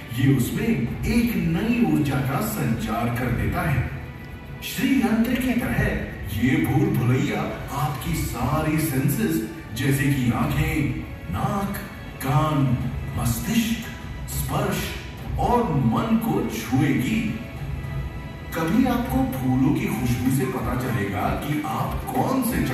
ये उसमें एक नई ऊर्जा का संचार कर देता है। श्री यंत्र की तरह ये भूल भुलैया आपकी सारी सेंसेस जैसे कि आंखें, नाक, कान, मस्तिष्क, स्पर्श और मन को छुएगी। कभी आपको फूलों की खुशबू से पता चलेगा कि आप कौन से